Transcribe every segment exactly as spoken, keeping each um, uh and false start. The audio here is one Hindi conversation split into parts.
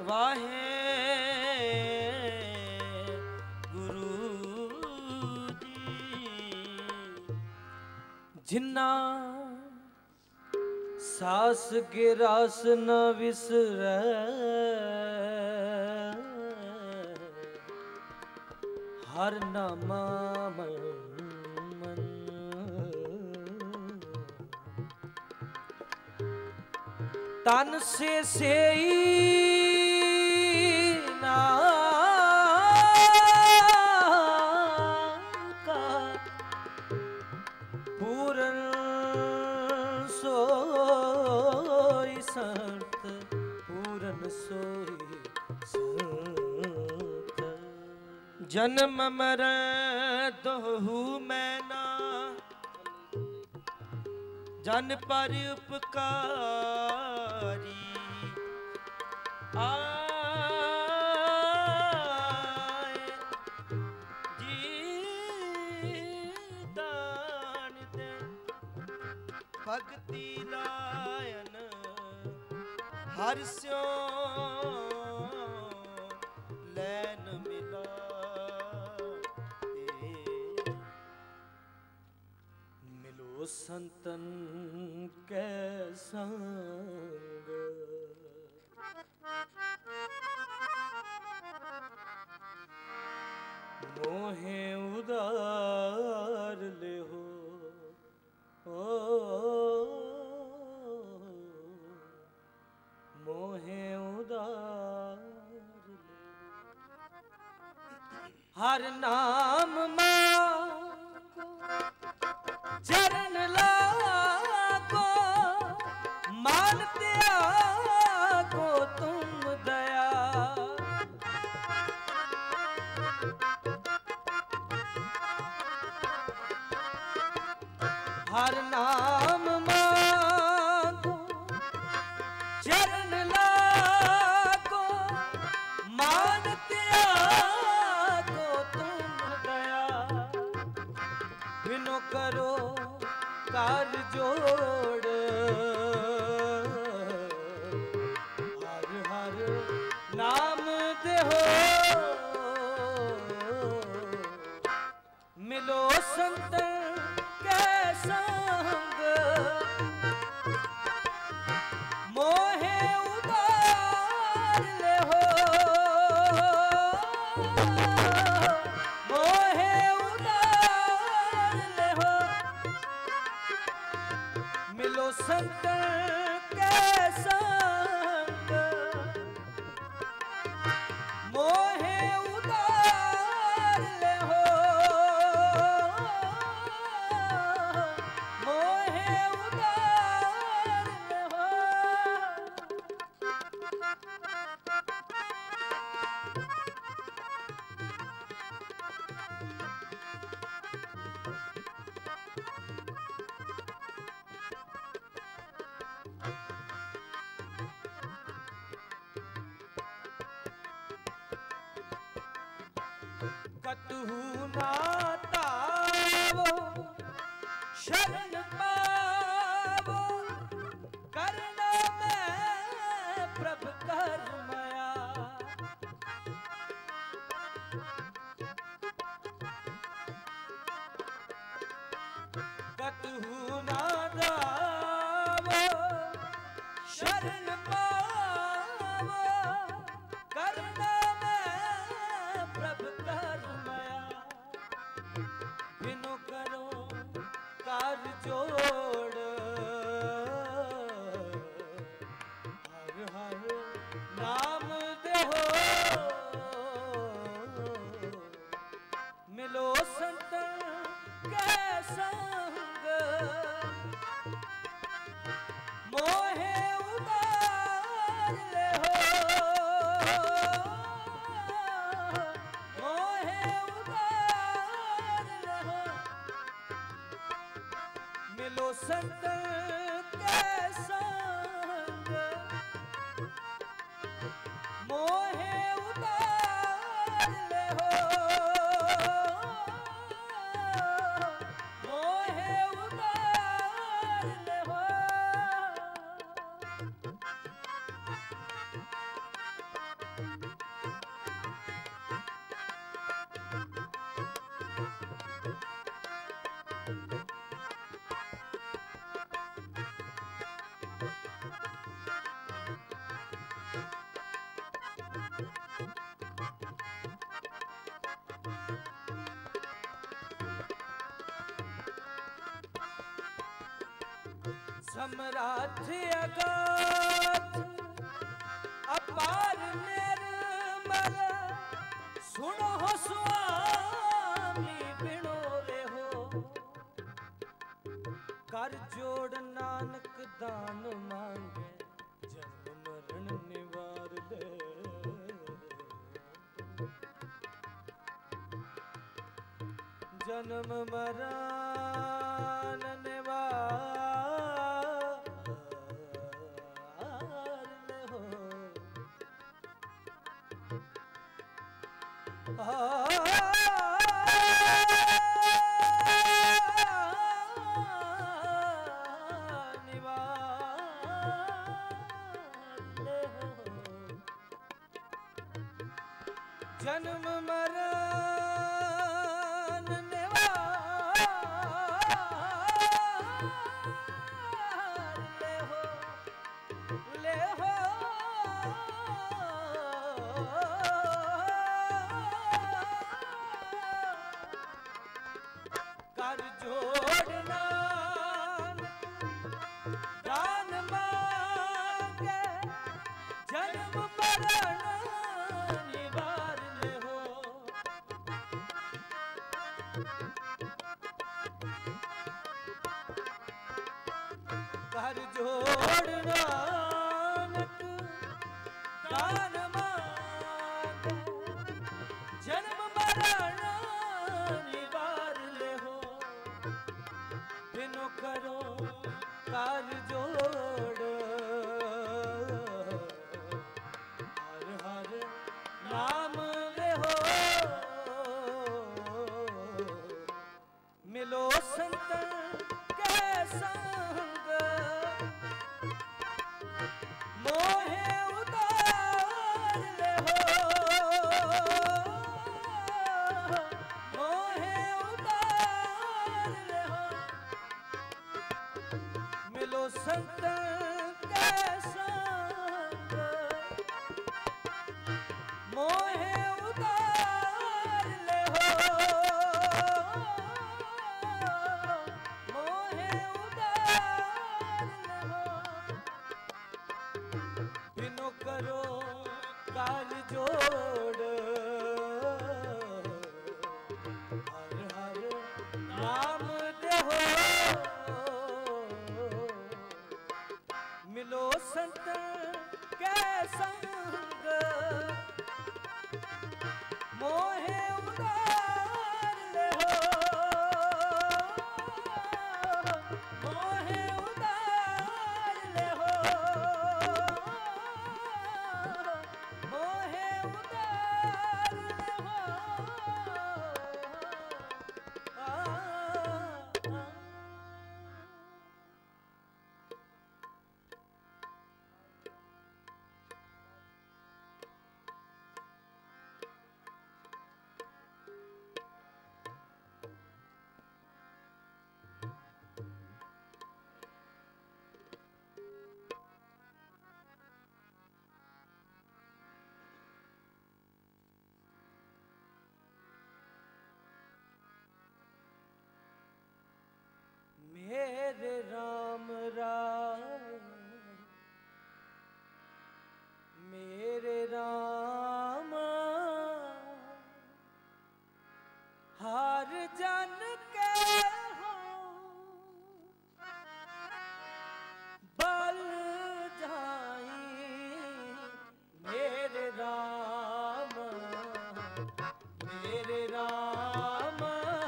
वाहे गुरु जी जिन्ना सास के रास न विसरै हर नामा मन तन से सेई नाम का पूरन सोई संत पूरन सोई संत जन्म मरण दोहु मैं ना जन पर उपकारी आए जी दान दे भक्ति लायन हर स्यो लैन मिला मिलो संतन के संग मोहे उदार ले हो ओ मोहे उदार ले हर नाम मांगो चरण लागो मानते आगो तुम दया हर नाम मांगो चरण लागो मानते आगो तुम दया बिनो करो कार जोड़ हर हर नाम दे हो मिलो संत के संग मोहे उदार ले हो मोहे उदार ले हो मिलो संत के संग मोहे उदार ले हो मोहे उदार ले हो कटहु ना तावो शरण पावो करना मैं प्रभ कर मया कटहु ना तावो शरण पावो करना प्रभ कर मया बिनो करो कार जोड़ हर हर नाम दे हो मिलो संत के संग मोहे उदार ले हो मिलो संत के संग मोहे उदार ले हो मोहे उदार ले हो समराथ अगाध अपार निर्मल सुनो स्वामी बिनो रे हो। कर जोड़ नानक दान मांगे जन्म मरण निवार ले। जन्म मरण निवार ले हो। जन्म मरण निवार ले हो ले हो। कर जोड़ना दान मांगे जन्म मरण निवार ले हो। कर जोड़ना दान मांगे जन्म मरण निवार ले हो। बिनो करो कर जोड़ हर हर नाम ले हो। मिलो संत के संग मोहे उतार ले हो। मोहे उतार ले हो। मिलो संत के संग मोहे उतार ले हो। मोहे उतार ले हो। बिनो करो काल जोड़ हर हर नाम दे हो। मिलो संत के संग मोहे उतार ले हो। मोहे उतार ले हो। मोहे उतार ले हो। आ, आ। मेरे राम राम मेरे राम हार जान के हो बल जाई। मेरे राम मेरे राम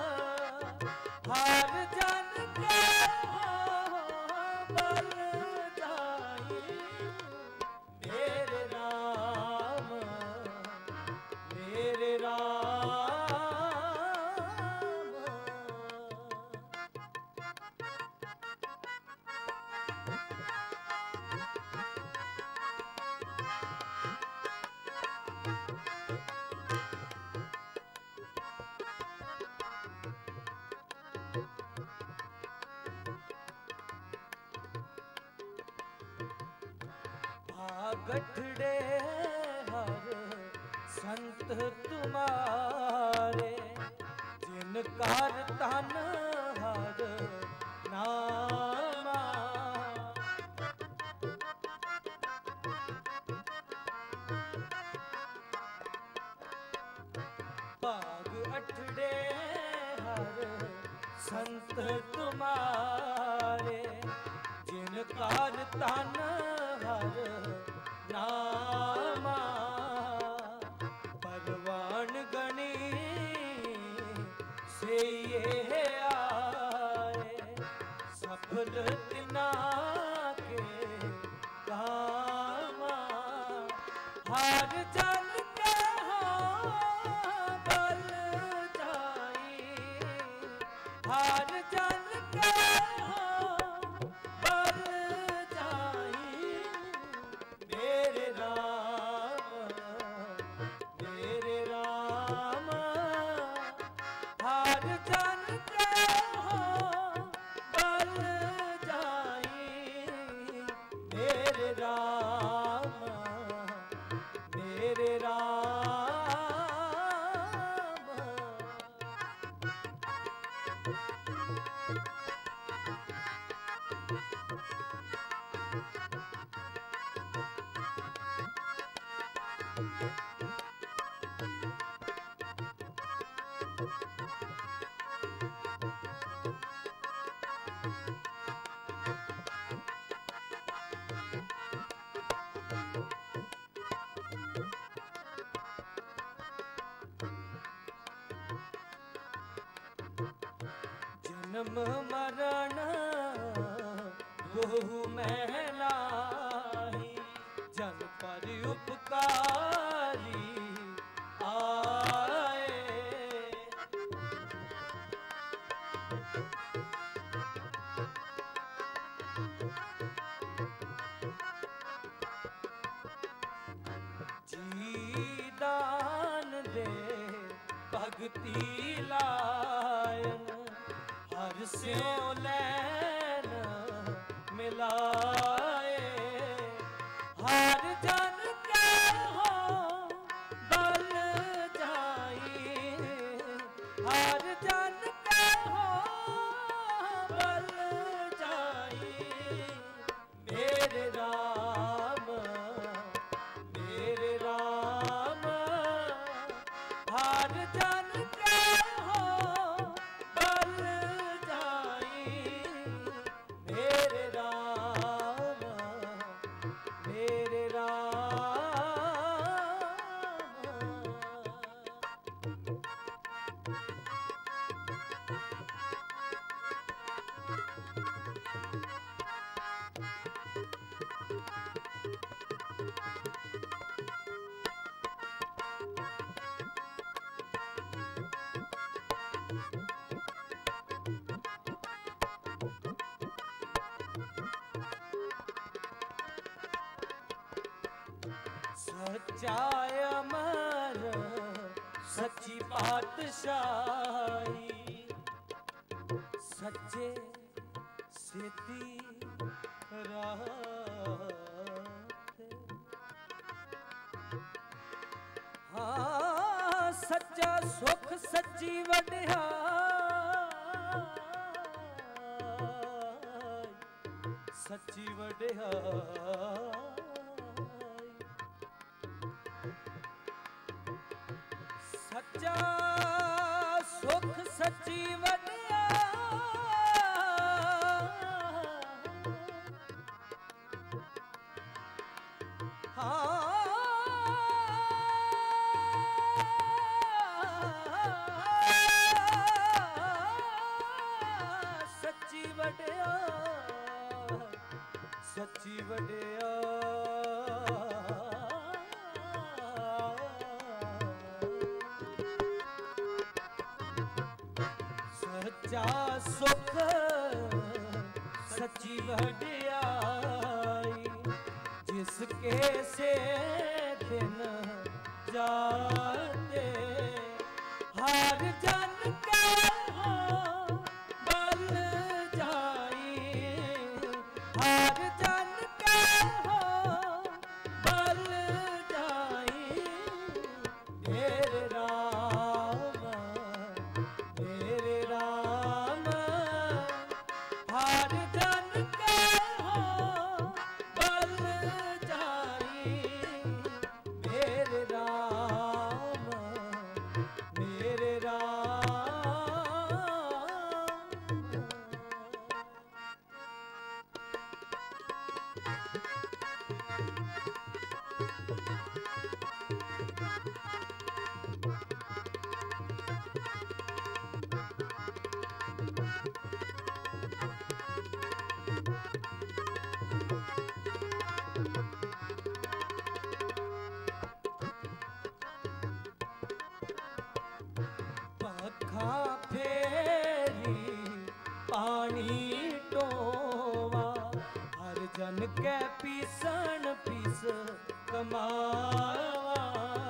हार जान के हो बल जाई। मेरे राम मेरे राम गठड़े हर संत तुम्हारे जिनकार तन हर नामा। भाग अठड़े हर संत तुम्हारे, जिन कार तन हर नामा, परवान गणी से ये आए, सफल तिना के कामा। हार जन के हो बल जाई, हार जन के हो बल जाई, मेरे राम मेरे राम। हार जन के हो बल जाई, मेरे राम मेरे राम। जन्म मरण बहु महलाई, जन पर उपकारी आए। जी दान दे भगती लायन, हर स्यों लैन मिलाए। हार जन के हो बल जाई, हार जन के हो बल जाई, मेरे राम मेरे राम। हार जन के हो बल जाई, मेरे राम मेरे राम। सच्चा अमर सच्ची पातशाही, सच्चे सीधी राह। हाँ सच्चा सुख सच्ची वड्याई, सच्ची वड्याई। सच्चा सुख सच्ची वड्याई। हाँ सच्ची वड्याई, सच्ची वड्याई। सच्चा सुख सच्ची वड्याई, जिसके से दिन जाते। हार जन के हो बल जाई, हार जन के हो बल जाई, मेरे राम मेरे राम। हार जन के हो बल जाई, के पीसन पीस कमावा।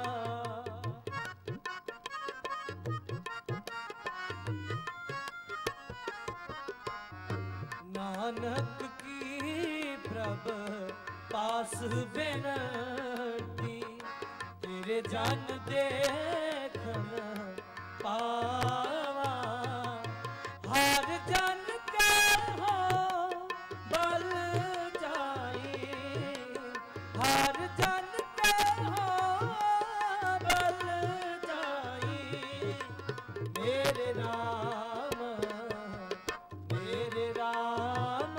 नानक की प्रभ पास बेनती, तेरे जन देखन पावा। हर जन के हो बल जाई, हर जन के हो बल जाई। मेरे राम मेरे राम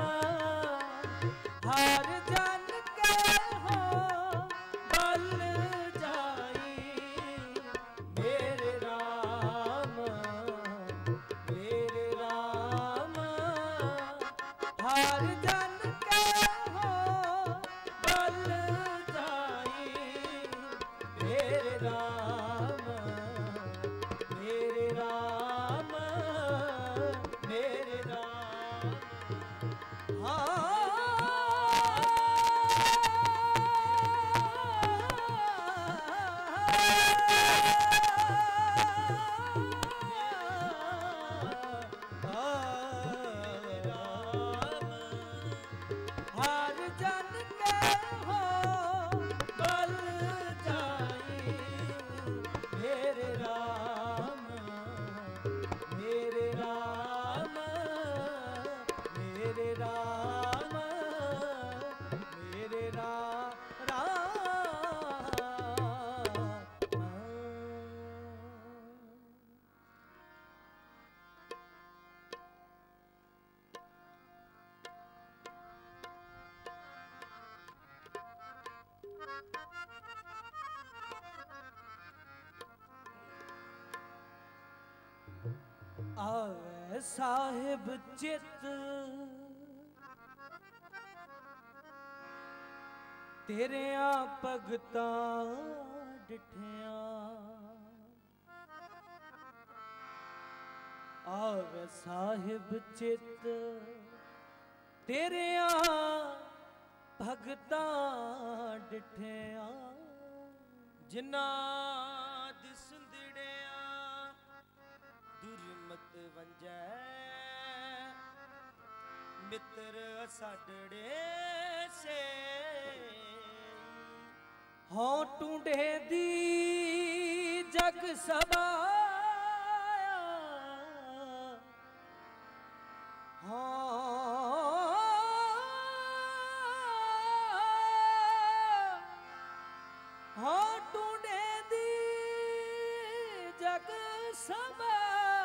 हर जन के हो बल जाई। मेरे राम मेरे राम हर जन के हो बल जाई। मेरे राम मेरे राम मेरे राम। हाँ हर जन के हो बल जाई। मेरे राम मेरे राम मेरे राम मेरे रा राम। आवे साहिब चित तेरे आ भगता डिठिया। आवे साहिब चित तेरे आ भगता डिठिया। जिन्ना दिसंदड़िया दुर्मत वंजै, मित्र साडड़े से। हाँ टूंडे दी जग सबाया, हाँ हाँ टूंडे दी जग सबाया।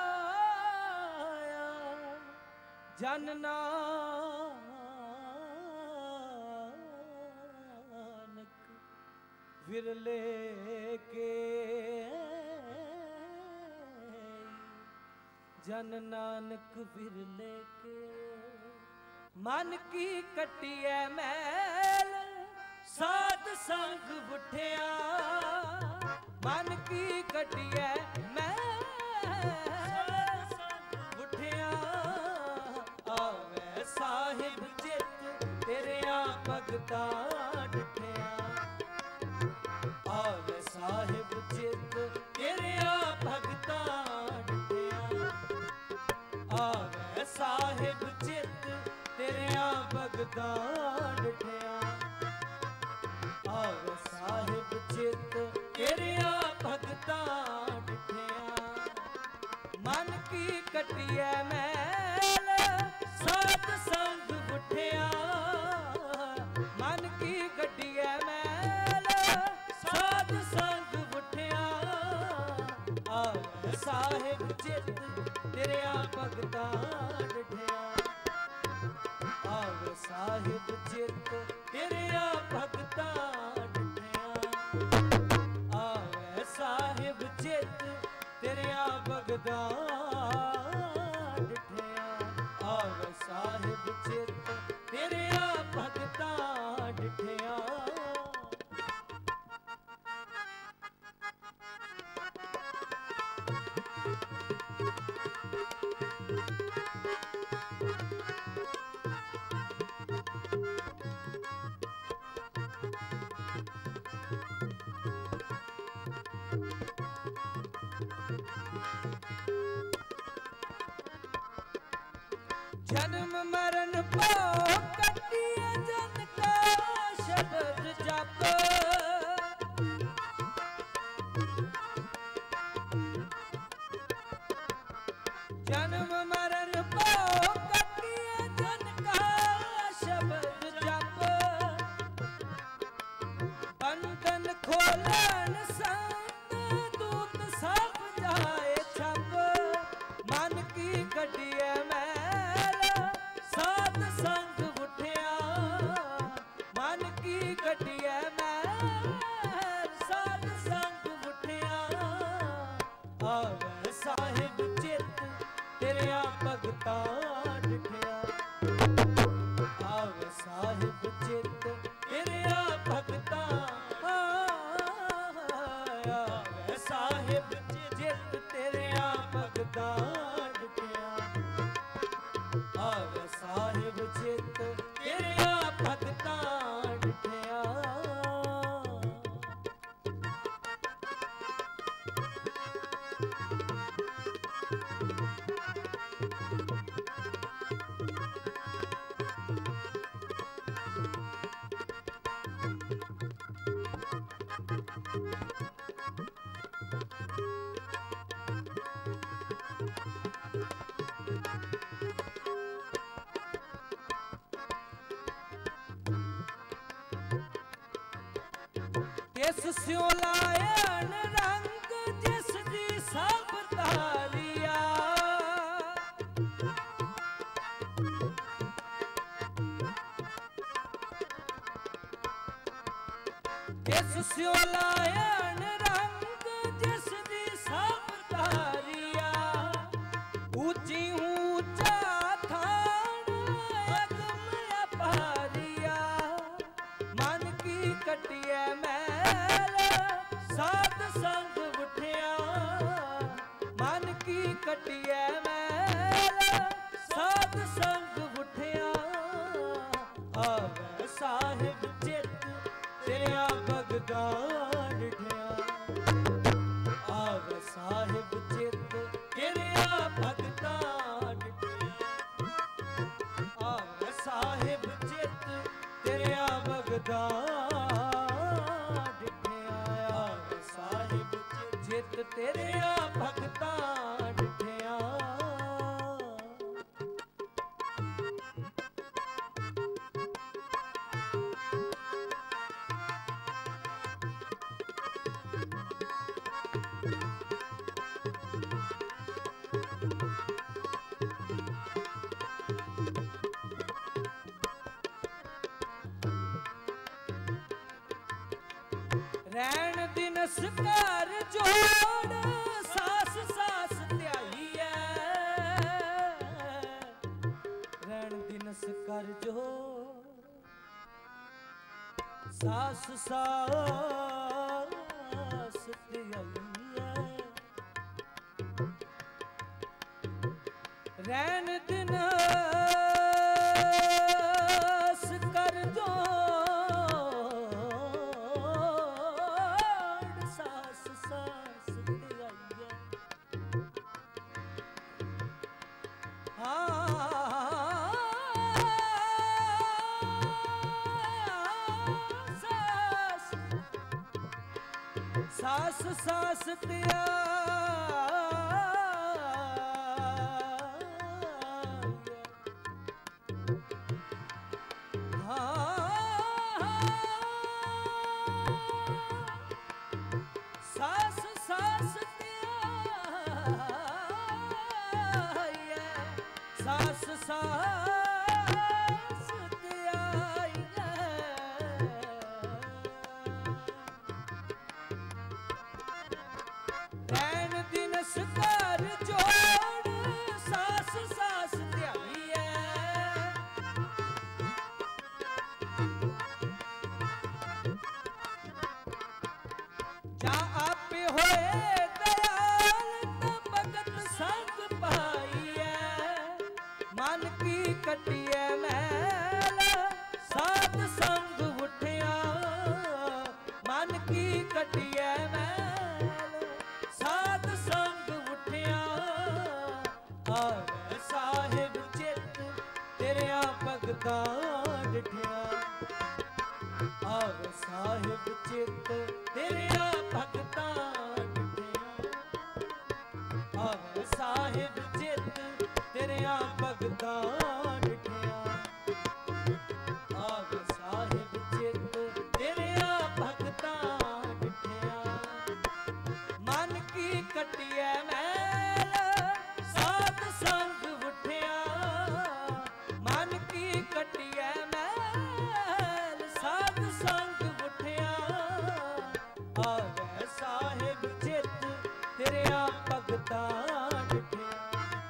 जन नानक विरले के, जन नानक विरले के। मन की कटिए मैल साध संग बुठिया। मन की कटिए मैल बुठिया। आवे साहिब चित तेरे आ भगता डिठिया। आवे साहिब चित तेरे आ भगता डिठिया। आवे साहिब चित तेरे आ भगता डिठिया। आवे साहिब चित तेरे आ भगता डिठिया। मन की कटिए मैल साध संग बुठिया। मन की कटिए मैल साध संग बुठिया। आवे साहिब चित तेरे आ भगता डिठिया। आवे साहिब चित तेरे आ भगता डिठिया। आवे साहिब चित तेरे आ भगता डिठिया। आवे साहिब चित तेरे आ भगता डिठिया। मरण पाओ कटिए जन का शब्द जप जन्म मरण पाओ कटिए जन का शब्द जप बंधन खोलन संत दूत सब जाए छप मन की कटिए मैल साध संग उठिया मन की कटिए मैल साध संग उठिया आवे साहिब चित तेरिया भगतां डिठिया आवे साहिब चित तेरिया भगतां आवे साहिब चित तेरिया भगतां डिठिया आवे साहिब चित तेरिया भगतां डिठिया जिस स्यों लायन रंग जिस दी सब धारिया जिस स्यों लायन रंग जिस दी सब धारिया ऊंची ऊंचा थान अगम अपारिया मन की कटिए मैल साध संग उठिया मन की कटिए मैल साध संग उठिया आवे साहिब चित तेरिया भगतां डिठिया आवे साहिब चित तेरिया भगतां डिठिया आवे साहिब चित तेरिया भगतां जित तेरिया भगतां डिठिया रैन दिनस कर जोड़ सास सास ध्याईए रैन दिनस कर जोड़ सास सास ध्याईए रैन दिनस कर जोड़ सास सास दिया सास सास दिया सास सास दिया रैन दिनस कर जोड़ सास सास ध्याईए जा आपे होए दयाल तब भगत संग पाईए मन की कटिए मैल साध संग उठिया मन की कटिए मैल साध संग उठिया आवे साहिब चित भगता डिठिया आवे साहिब चित तेरिया भगता डिठिया आवे साहिब चित तेरिया भगता डिठिया आवे साहिब चित तेरिया भगता डिठिया मन की कटिया मैल साध संग उठिया मन की कटिया मैल साध संग उठिया आवे साहिब चित तेरिया भगता डिठिया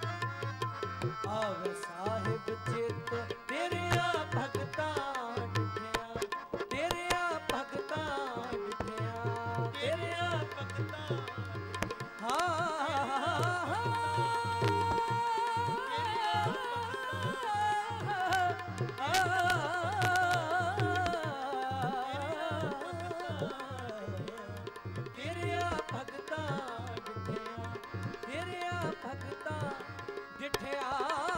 आवे साहिब चित तेरिया भगता डिठिया तेरिया भगता डिठिया तेरिया भगता तेरिया भगता डिठिया तेरिया भगता डिठिया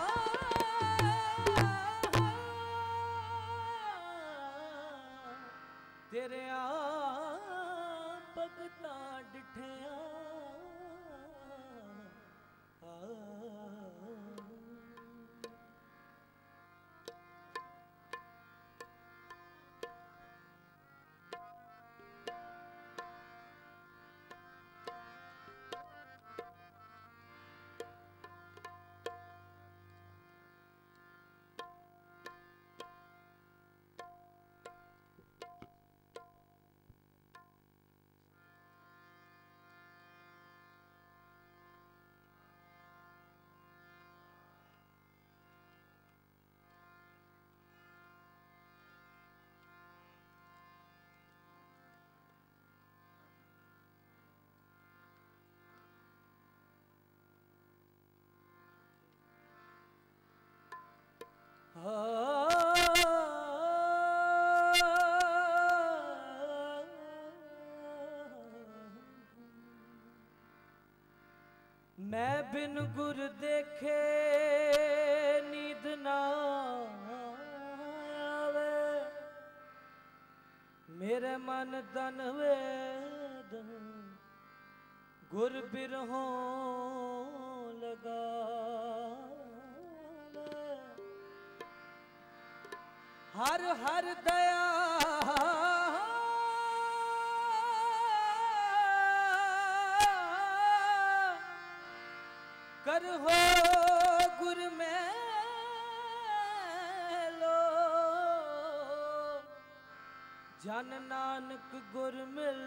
तेरिया भगता डिठिया मैं बिन गुर देखे नींद ना आवे मेरे मन तन वेद गुर बिरहों लगा हर हर दया कर हो गुर में लो जन नानक गुर मिल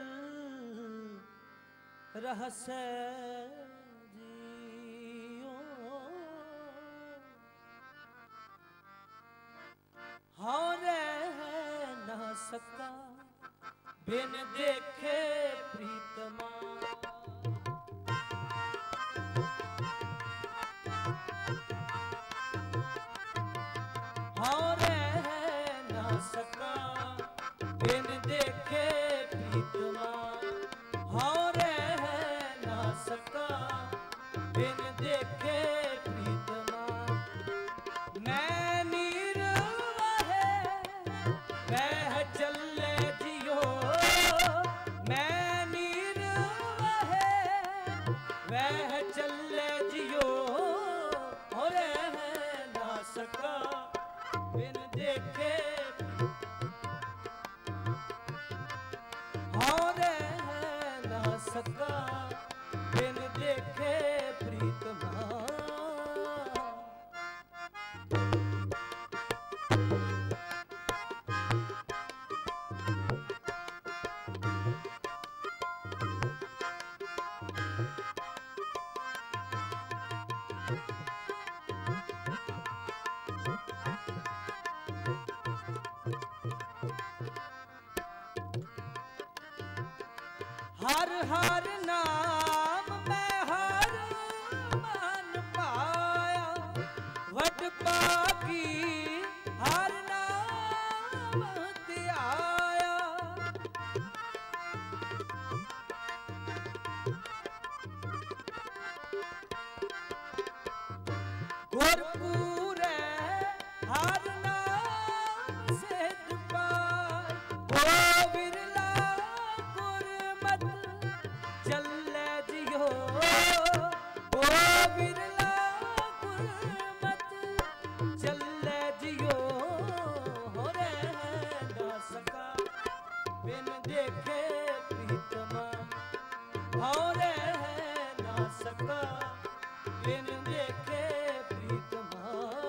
रहसे जियो हाँ रह न सका बिन देखे प्रीतमा हाँ रह न सका बिन देखे प्रीतमा हाँ रह न सका बिन देखे प्रीतमा मैं नीर वहे वह चले जियो मैं नीर वहे वह चले जियो हो रह न सका बिन देखे हाँ रह न सका बिन देखे प्रीतमा हर हर नाम मैं हर मन पाया वट पागी हर नाम त्याया गुरपुरे हर नाम और है ना सका बिन देखे प्रीतमा।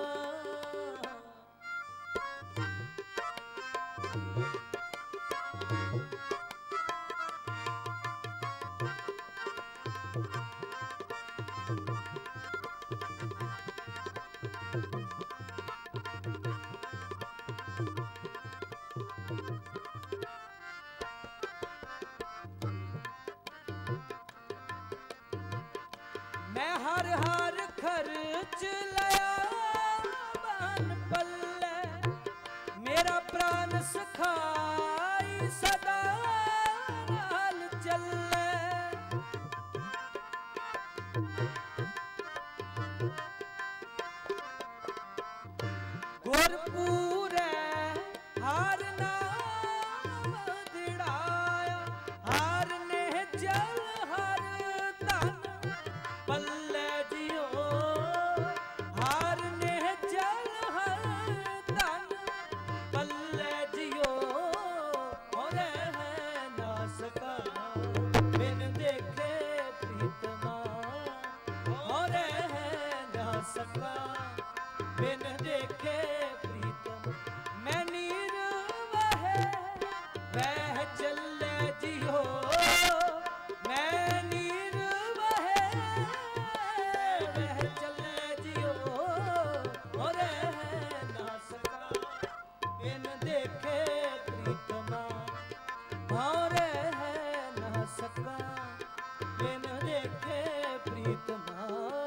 मैं हर हर खर्च लया बन पल्ले, मेरा प्राण सखाई सदा नाल चले। गुरपूरे हार नाम दिड़ाया, हार ने जल हर तन पल्ले जियो, हार ने जल हर तन पल्ले जियो। और है ना सका बिन देखे प्रीतमा। और है ना सका बिन देखे प्रीतम। मैं नीर वह वह चले जियो, मैं नीर वह वह चले जियो। और है ना सका बिन देखे प्रीतमा। और है ना सका बिन देखे प्रीतमा।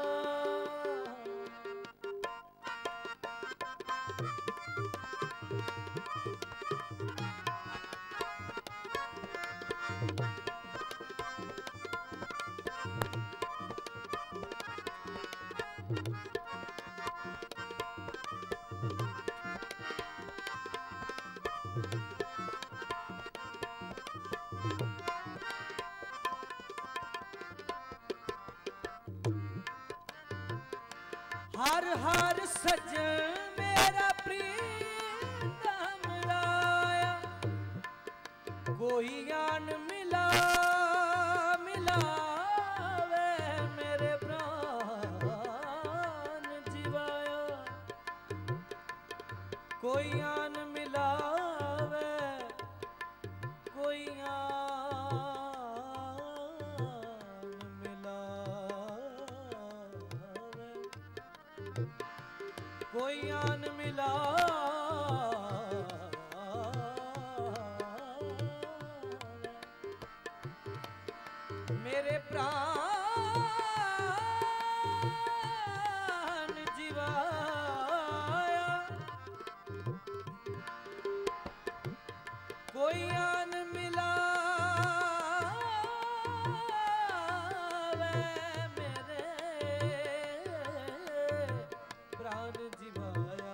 हर हर सजन मेरा प्रीतम राया, कोई आन मिला मिलावे मेरे प्राण जीवाया। कोई आन मिलावे, कोई आन मिलावे, कोई आन मिला। मेरे प्राण जीवाया, कोई आन मिला मेरे प्राण जीवाया।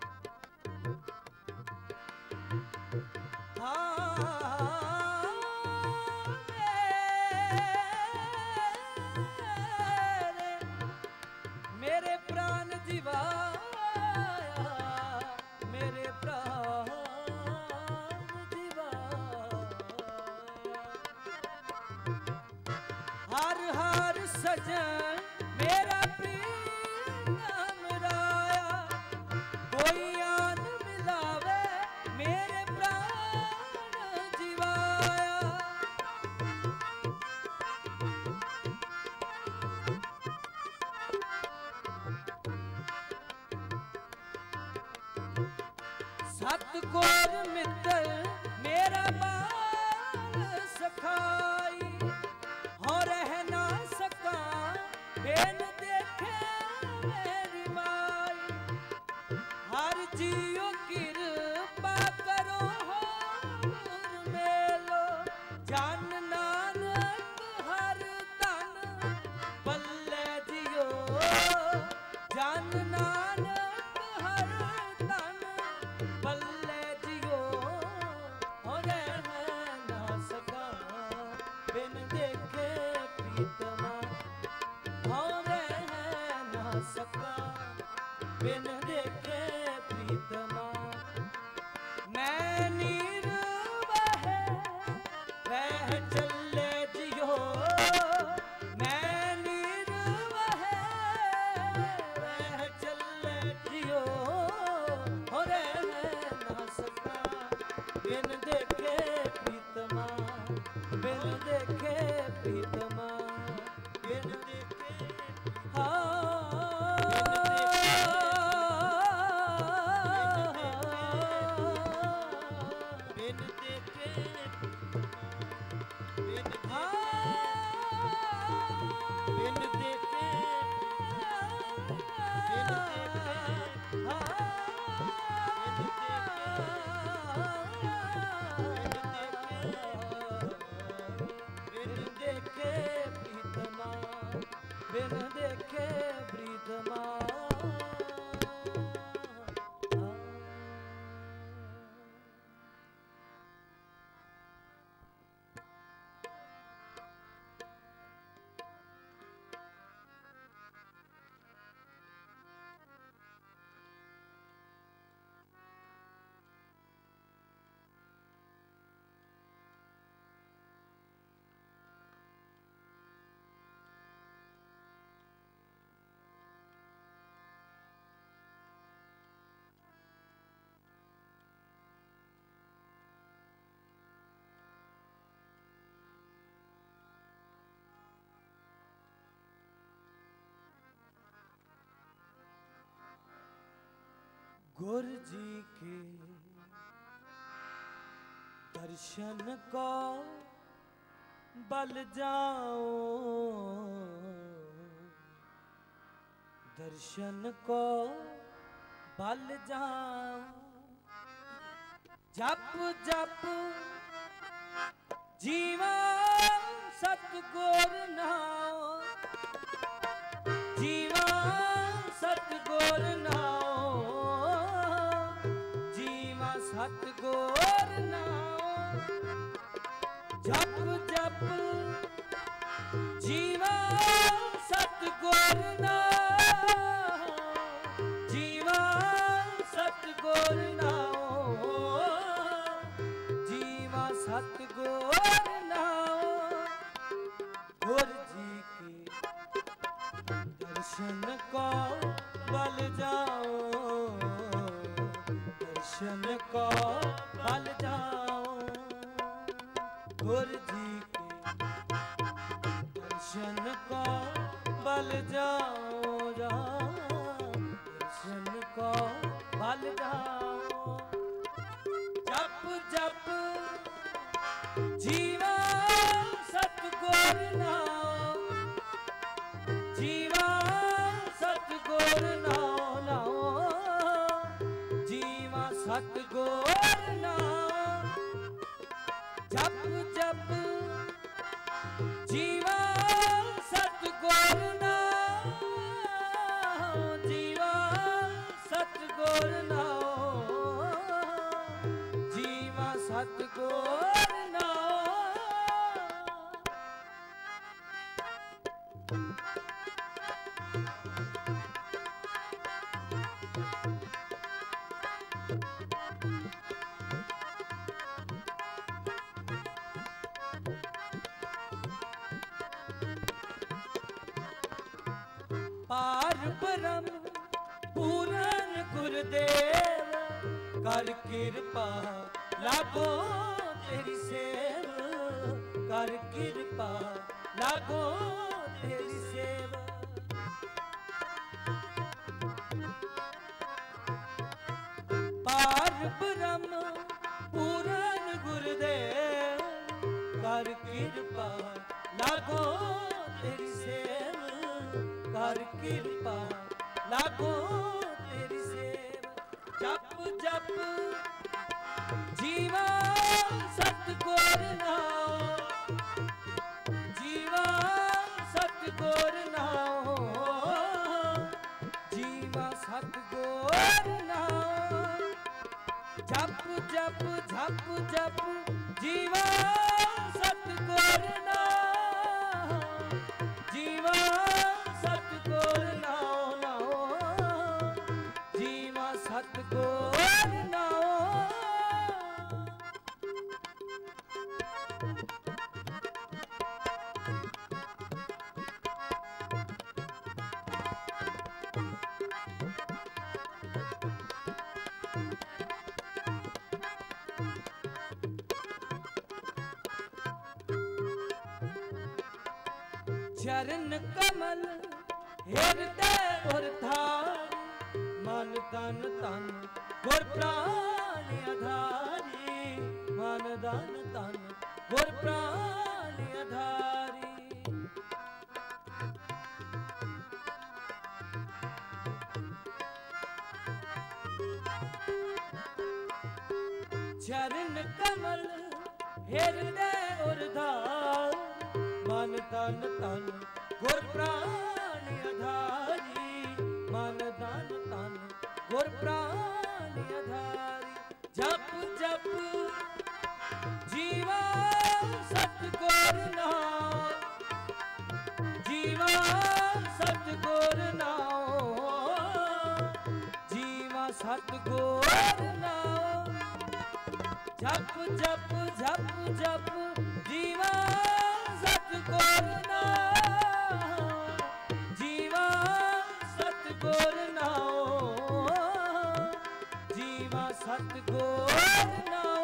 मेरे प्राण जीवाया, मेरे प्राण जीवाया। हर हर सजन मेरा प्रीतम राया, कोई आन मिलावे मेरे प्राण जीवाया। सतगुर मित्र मेरा बाल सखाई, हो रह ना सका बिन देखे मेरी माई। हर जियो कृपा करो हो मेलो, जान नानक हर तन पल्ले जियो, जान नानक हर तन पल्ले जियो। और है ना सका बिन देखे प्रीतमा। और है ना सका बिन देखे प्रीतमा। मैं नीर वह वह चले जियो, देखे प्रीतमा बिन देखे बिन देखे बिन बिन देखे बिन देखे प्रीतमा बिन देखे प्रीतमा गुरु जी के दर्शन को बल जाओ, दर्शन को बल जाओ, जप जप जीवा सतगुर नाम, जीवा सतगुर नाम, जीवा सतगुर नाम, जप जप जीवा सतगुर नाम, जीवा सतगुर नाम, जीवा सतगुर नाम। गुर जी के दर्शन को बल जाओ, दर्शन को बल जाओ, गुर जी के दर्शन को बल जाओ, दर्शन को बल जाओ, जप जप जीवा सतगुर नाम, जीवा सतगुर नाम, नाम जीवा सतगुर नाम, जप जप जीवा सतगुर नाम, जीवा सतगुर नाम, जीवा सतगुर नाम। पार ब्रह्म पूरन गुरुदेव कर कृपा लागो तेरी सेव, कर कृपा लागो तेरी सेव। पार ब्रह्म पूरन गुरुदेव कर कृपा लागो तेरी सेव, कर कृपा लागो तेरी सेव, जप जप जीवा सतगुर नाम, जीवा सतगुर नाम, जीवा सतगुर नाम, जप जप झप जप जीवा सतगुर नाम, जीवा सतगुर नाम, नाम जीवा सतगुर नाम। चरण कमल हृदय और धार मन तन तन गुर प्राण आधारी मन तन तन गुर प्राण आधारी चरण कमल हृदय और धार मन तन तन गुर प्राण आधारी मन तन तन गुर प्राण आधारी जप जप जीवा सतगुर नाम जीवा सतगुर नाम जीवा सतगुर नाम जप जप जप जप जीवा सतगुर नाम जीवा सतगुर नाम जीवा सतगुर नाम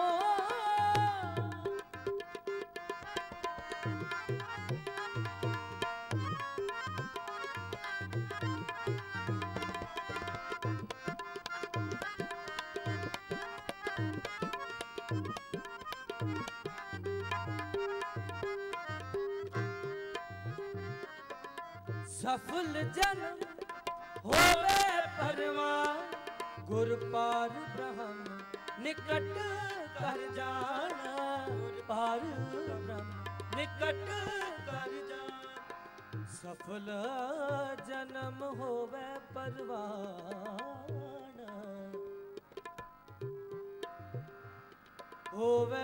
सफल जन्म होवे परवान गुर पार ब्रह्म निकट कर जाना पार ब्रह्म निकट कर जाना सफल जन्म होवे परवान होवे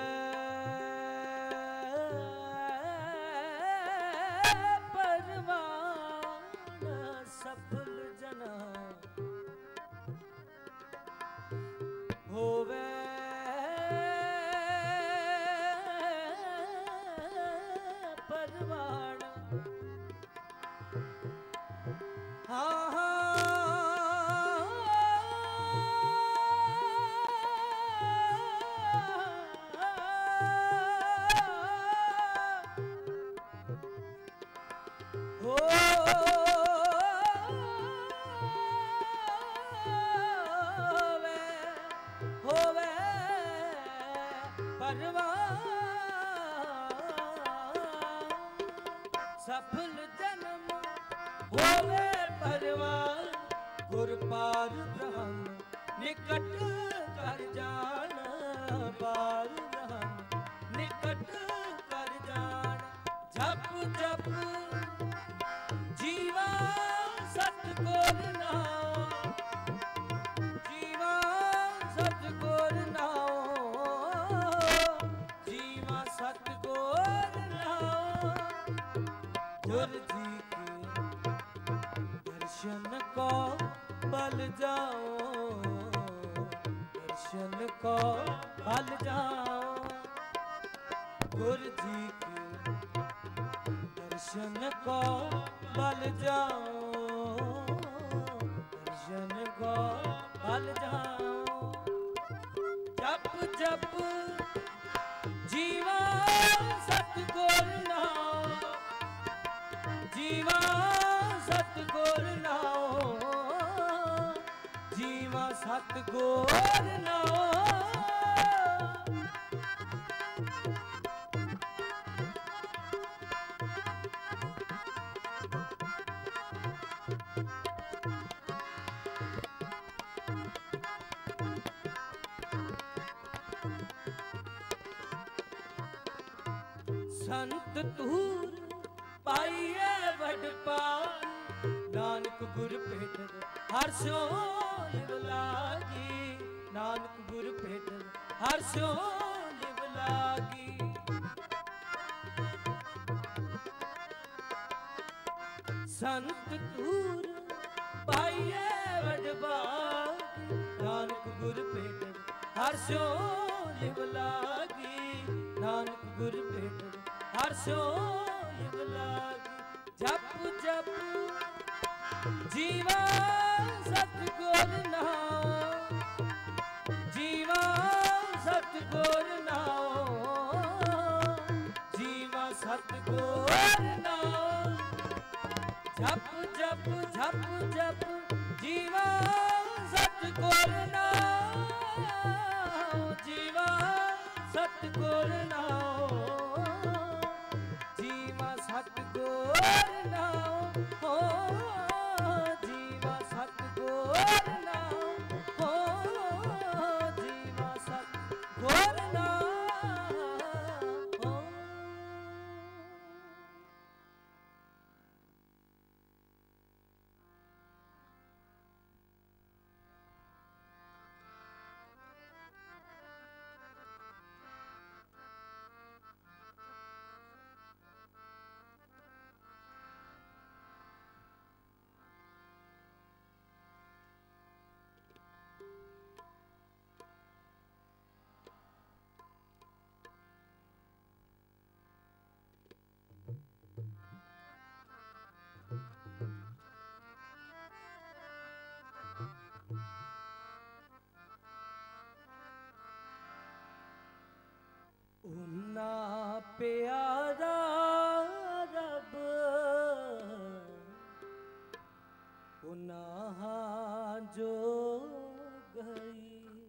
होवे परवान हाँ हो सफल जन्म होवे परवान गुर पार ब्रह्म निकट कर जाना पार ब्रह्म निकट कर जाना जप जप जीवा सतगुर नाम जीवा सतगुर नाम जीवा सतगुर नाम गुर जी के दर्शन को बल जाओ दर्शन को बल जाओ गुर जी के दर्शन को बल जाओ दर्शन को बल जाओ जप जप जीवा सतगुर नाम जीवा सतगुर नाम जीवा सतगुर नाम संत तूर पाइए वड पान नानक गुर भेट हर सो लिव लागी नानक गुर भेट हर सो लिव लागी संत तूर पाइए वड पान नानक गुर भेट हर सो लिव लागी नानक गुर भेट हर सो लिव लागी जप जप जीवा सतगुर नाम जीवा सतगुर नाम जीवा सतगुर नाम झप झप झप झप जीवा सतगुर नाम जीवा सतगुर नाम जीवा सतगुर नाम हो जीवा सतगुर नाम हो जीवा सतगुर नाम हो। उन्ना प्यारा रब उन्ना जो गई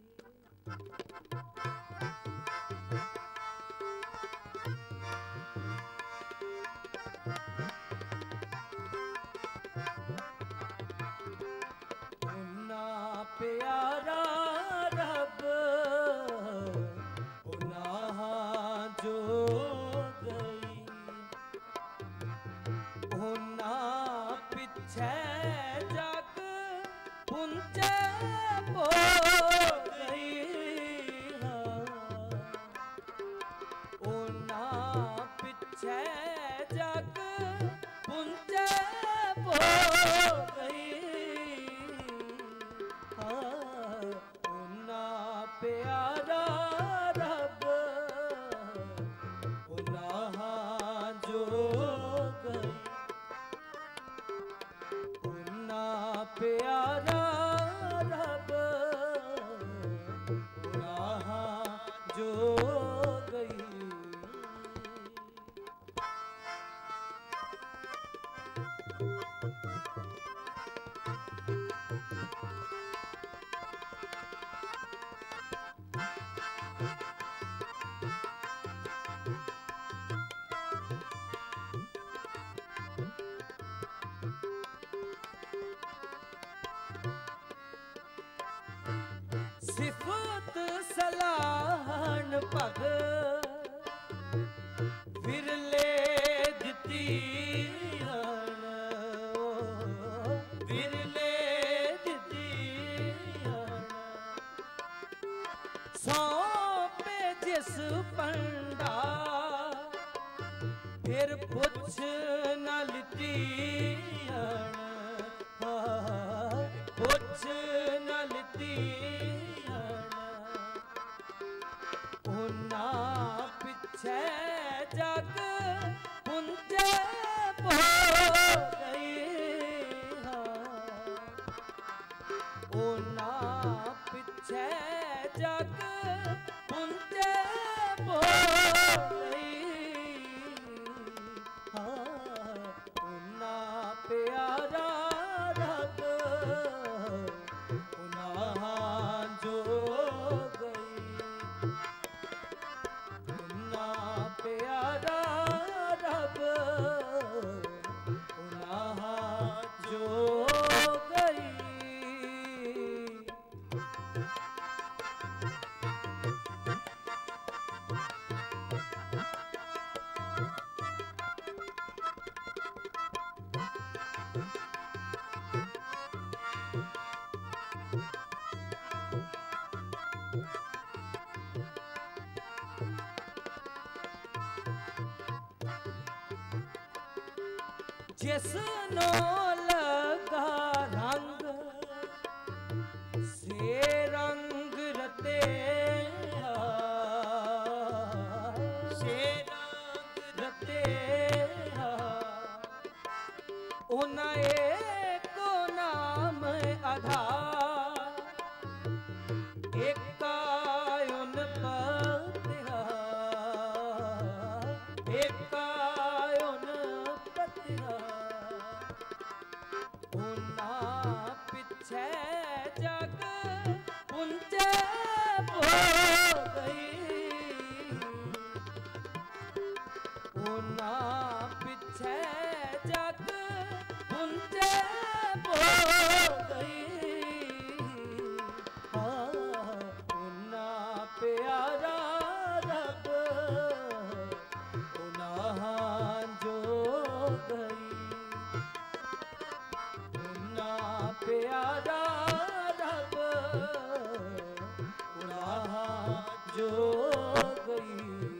उन्ना प्यारा रब जो गई होना पिछे जग पुंजे पो गई होना पिछे जग पुंजे पो गई होना प्यारा प्यारा रब राह जो गई। सिफत सलाहन पग विरले दिती विरले दिती सौंपे जिस पंडा फिर पुछ न लिती पुछ न लिती उन्ना पिछे जग पुंजे पो गई उन्ना पिछे जग पुंजे पो गई उन्ना प्यारा रब उन्ना जो प्यारा रब उन्ना जो गई। जिसनो लगा रंग से रंग रते से रंग रते उन्हें एक नाम आधार एक कायुन पतिहा एक कायुन पतिहा होना पिछे जग पुंजे हो गई, होना पिछे जग पुंजे हो गई, होना प्यारा रब होना जो गई, होना प्यारा रब होना जो गई।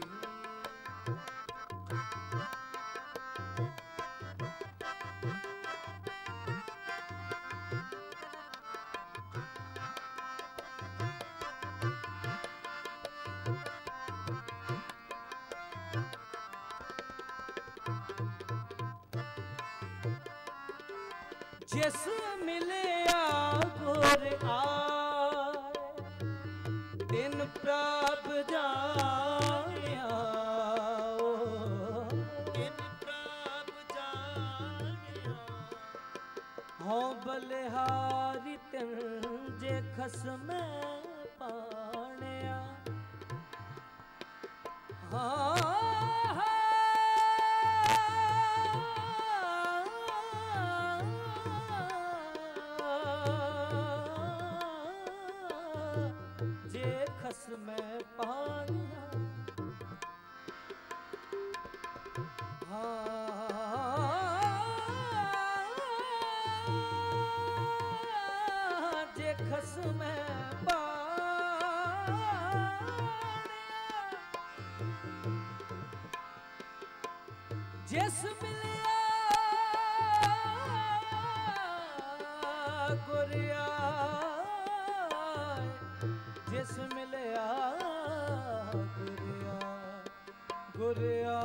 जिस मिलिया गुर आए दिन प्रभ जानिया, दिन प्रभ जानिया, हों बलिहारी तिन जे खसम पानिया, हाँ में पानिया, हाँ जे खस में पानिया, जिस मिलिया गुरिया, जिस मिलिया गुरिया, गुरिया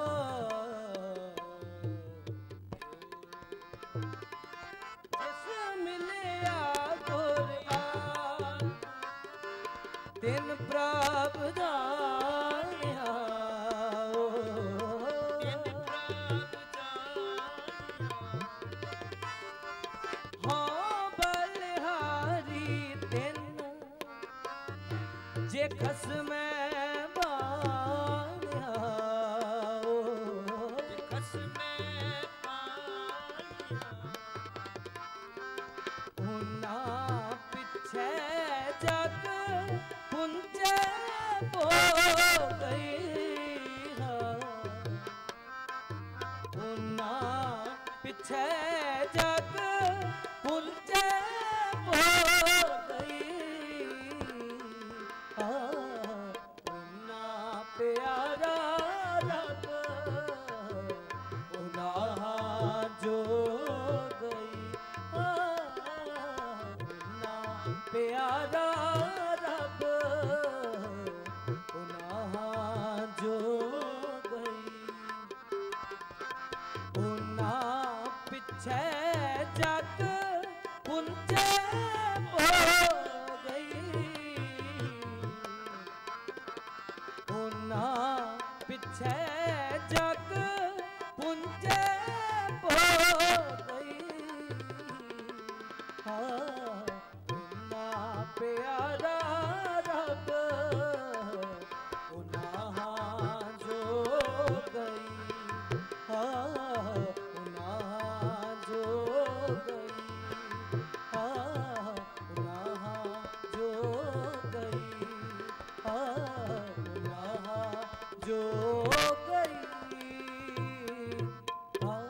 जिस मिलिया गुरिया, दिन प्रभ जानिया, दिन प्रभ जानिया, हाँ बलिहारी दिन जे खस में बानिया, जे खस में बानिया, होना पिछे जग पुंजे हो गई, होना पिछे जग पुंजे हो गई, होना प्यारा रब होना जो गई, होना प्यारा रब होना जो गई, होना पिछे जग पुंजे हो गई, होना पिछे जग पुंजे हो गई, होना प्यारा रब होना जो गई, होना जो गई, होना जो गई, होना जो गई, हाँ।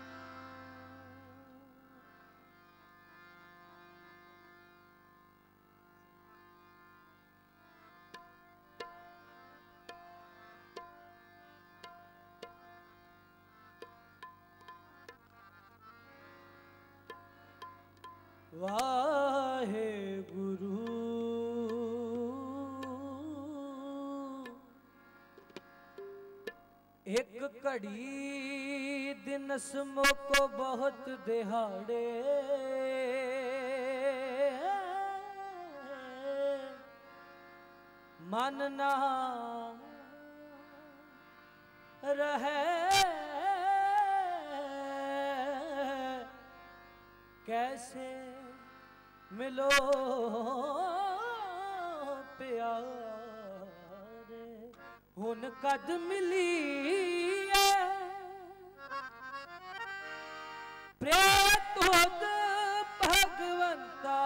वाहे गुरु एक घड़ी दिनस मोको बहुत दिहाड़े, मन ना रहे कैसे मिलो प्यारे हुन कद मिली प्रेत होत भगवंता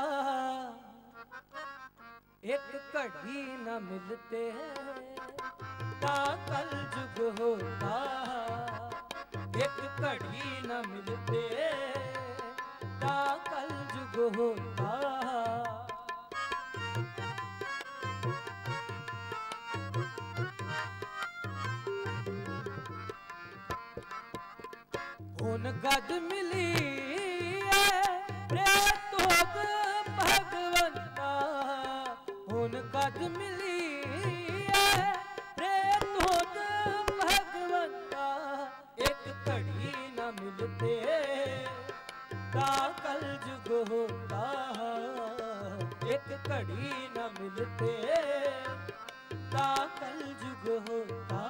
एक घड़ी न मिलते ता कल जुग होता एक घड़ी न मिलते ता कल जुग होता हुन गद मिली प्रेत होत भगवंता हुन गद मिली प्रेत होत भगवंता एक घड़ी न मिलते ता कल जुग होता एक घड़ी न मिलते ता कल जुग होता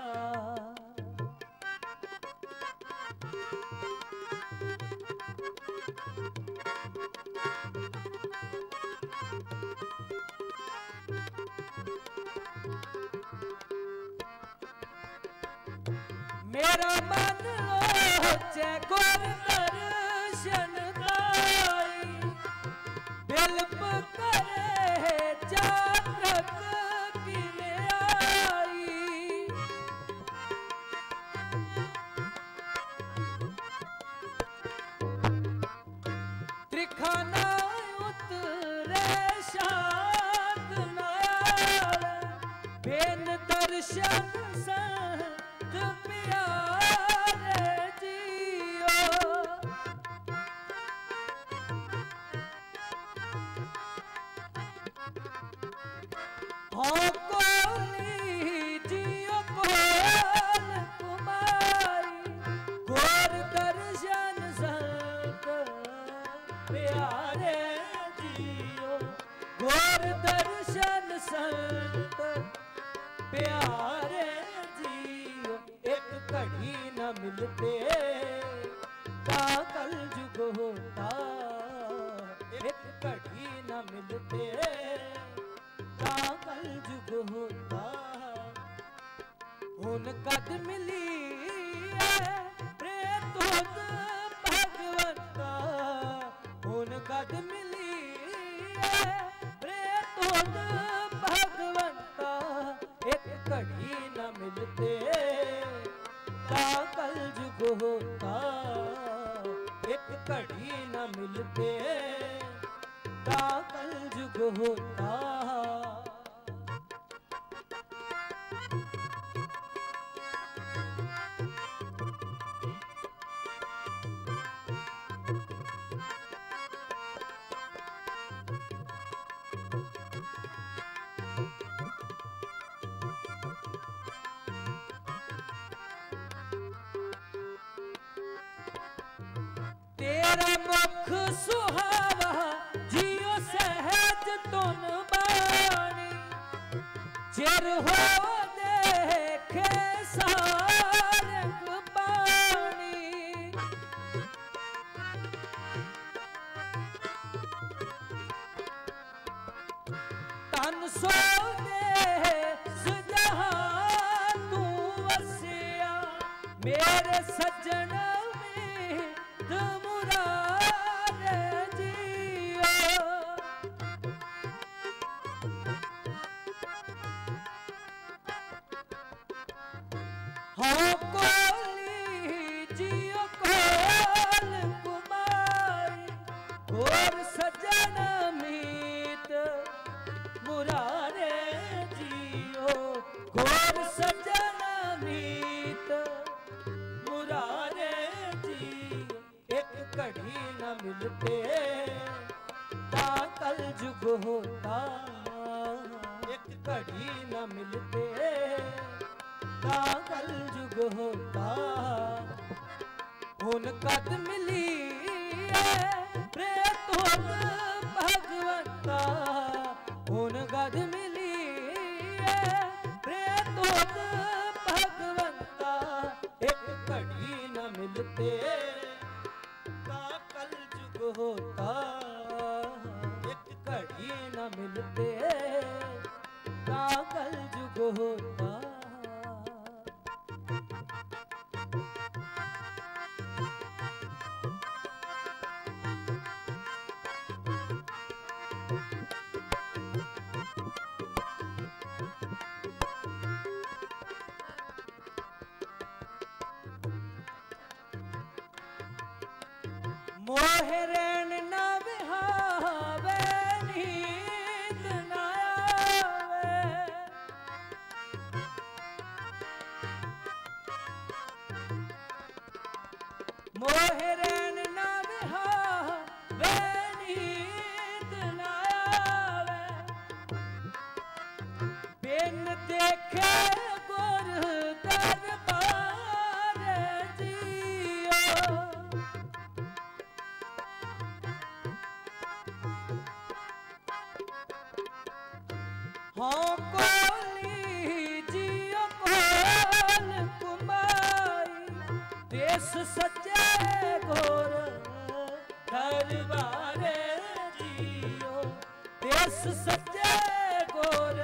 मेरा मन लोचे गुर दर्शन दाई बिल्प करे चातक किने आई त्रिखाना उतरे शांत नाल बिन दर्शन संत प्यारे जियो हाँ कोली जियो कोल कुमारी गोर दर्शन संत प्यारे जियो गोर दर्शन संत प्यारे जियो एक घड़ी न मिलते ता कल जुग होता एक घड़ी न मिलते ता कल जुग होता हुन कद मिली प्रेत होत भगवंता हुन कद मिली प्रेत होत भगवंता एक घड़ी न मिलते ता कल जुग होता एक घड़ी न मिलते ता कल जुग होता तेरा मुख सुहावा जियो सहज तुन बाणी चिर हो देखे सारंग पानी तन सो दे जहां तू वसिया मेरे सज्जन हाँ कोली जियो कोल कुमारी गोर सज्जन मीत मुरारे जियो गोर सज्जन मीत मुरारे जियो एक घड़ी न मिलते ता कल जुग होता एक घड़ी न मिलते ता कल जुग होता हुन कद मिली प्रेत होत भगवंता हुन कद मिली प्रेत होत भगवंता एक घड़ी न मिलते ता कल जुग होता, एक घड़ी न मिलते ता कल जुग होता। मोहे रैन ना बिहावे, नींद ना आवे। मोहे रैन ना बिहावे, नींद ना आवे। बिन देखे गुर दरबार जियो। हाँ कोली जियो कोल कुमाई, देश सच्चे घोर दरबार जियो। देश सच्चे घोर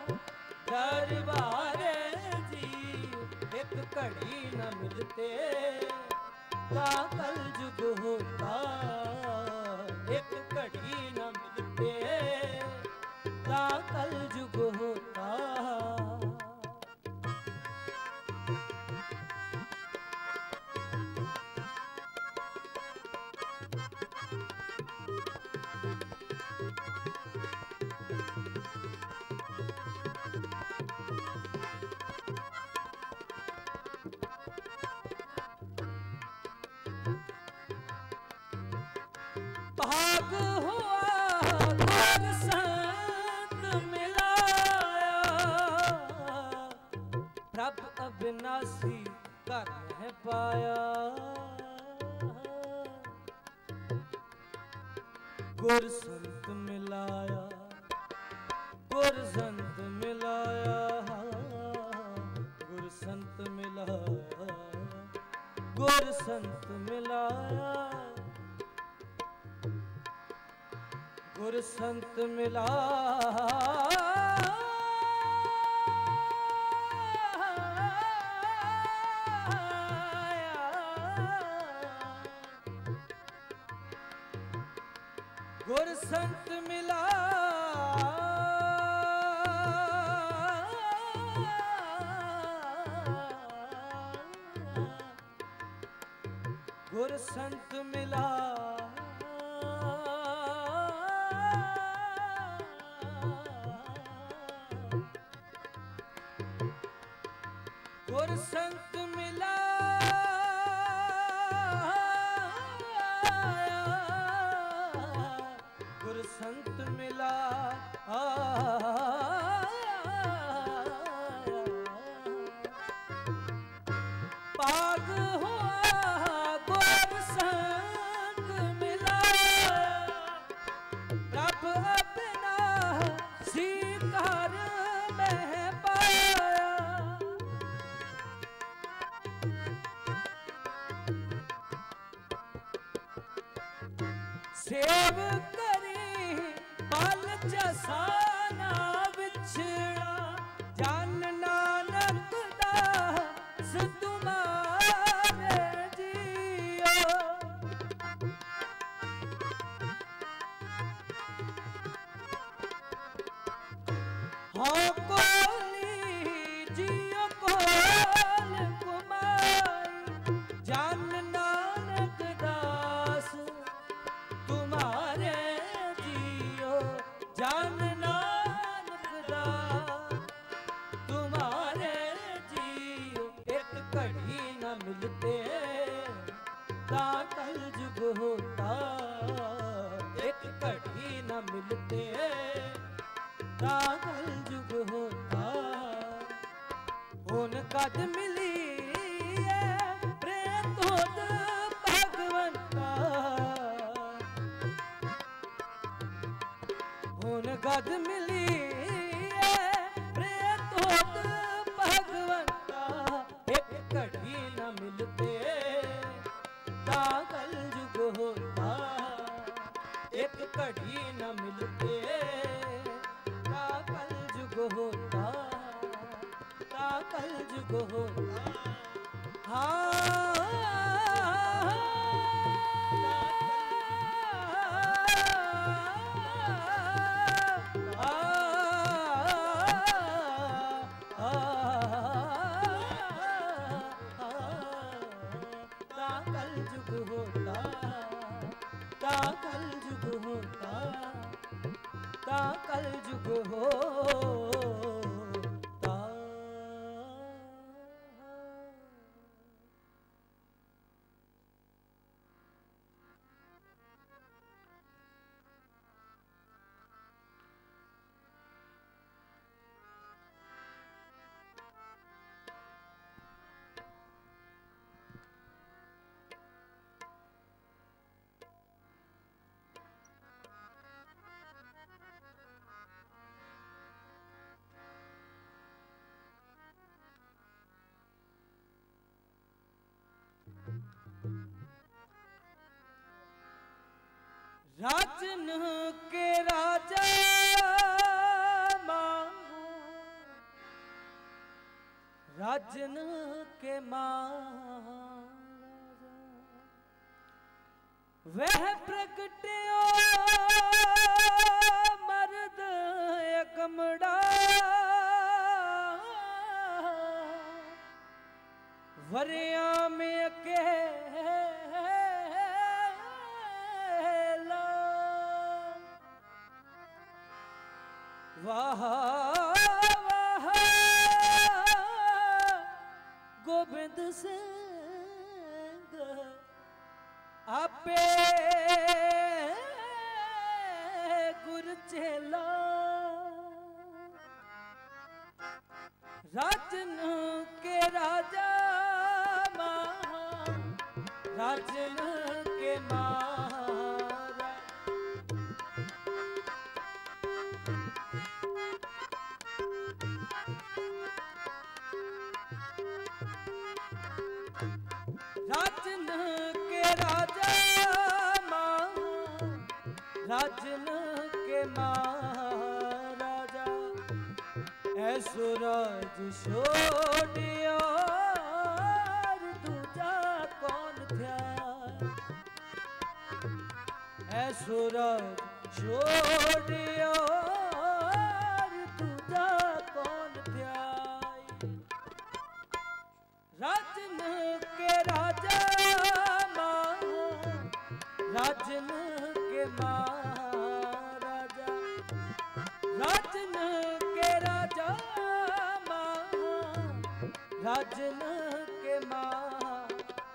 दरबार जियो। एक घड़ी न मिलते ता कल जुग होता, एक घड़ी न मिलते ता कल जुग होता। भाग हुआ गुर संत मिलाया, प्रभ अविनाशी कर है पाया। गुर संत मिलाया, गुर संत मिलाया, गुर संत मिलाया, गुर संत मिलाया। गुर संत मिला, गुर संत मिला, गुर संत मिला। गुर संत मिला, गुर संत मिला। पाग हुआ गुर संत मिला, प्रभ अपना स्वीकार में पाया। सेव करी बल जसाना बिछड़ा, जन नानक दास तुम्हारे जियो। हाँ कोली जियो कोल कुमाई, जन नानक दास तुम्हारे जियो। जन नानक दास तुम्हारे जियो। एक घड़ी न मिलते ता कल जुग होता, एक घड़ी न मिलते ता कल जुग होता। हुन कद मिली प्रेम तोद भगवंता, हुन कद मिली प्रेम तोद भगवंता। एक घड़ी न मिलते ता कल जुग होता, कड़ी न मिलते ता कल जुग होता, ता कल जुग होता। हाँ कल जुग होता। राजन के राजा मांगो, राजन के महाराजा वह प्रगट्यो मर्द एकमड़ा, वरिया में के वाह वाह गोविंद सिंह आपे गुर चेला। राजन के राजा महान, राजन के महाराज राजन के राजा महान, राजन के महाराजा ऐसो राज छोड़ियो दूजा कौन था, ऐसो राज छोड़ियो दूजा कौन था। राजन के राजा महान, राजन के महाराजा राजन के राजा महान, राजन के महाराजा।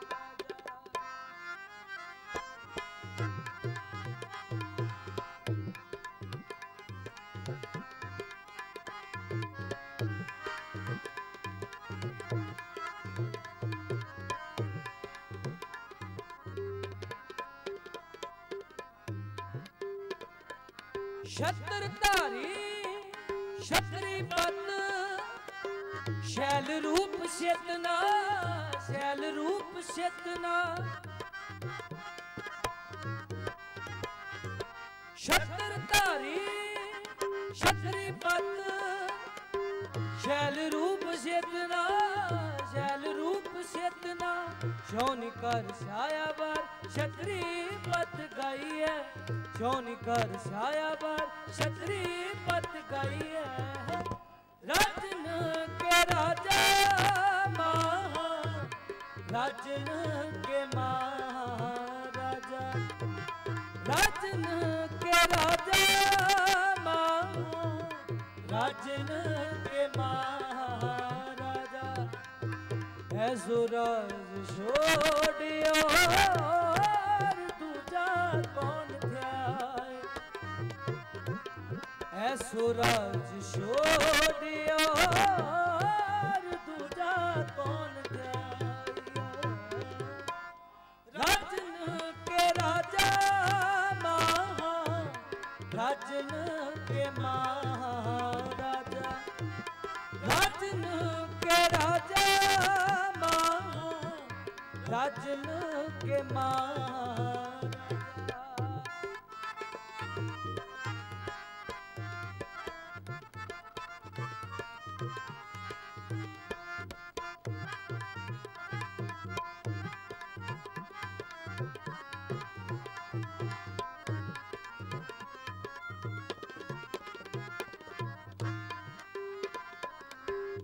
छत्रधारी छतरी पत शैल रूप चेतना, शैल रूप चेतना छत्रधारी छतरी पत शैल रूप चेतना, शैल रूप चेतना शौनी कर छाया बार छतरी पत गई है, शौनी कर छाया बार छतरी पत गई है। राजन के राजा महान, राजन के महाराजा राजन के राजा महान, राजन के महाराजा ऐसो राज छोड़ियो दूजा कौन था, ऐसो राज छोड़ियो दूजा कौन था। राजन के राजा महान, राजन के महाराजा राजन के राजा महान, राजन के महाराजा।